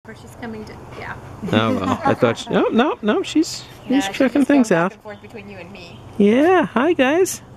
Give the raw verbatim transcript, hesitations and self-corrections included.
Or she's coming to, yeah. Oh, well, I thought, she, oh, no, no, she's, she's No, checking she's things going out. back and forth between you and me. Yeah, hi guys.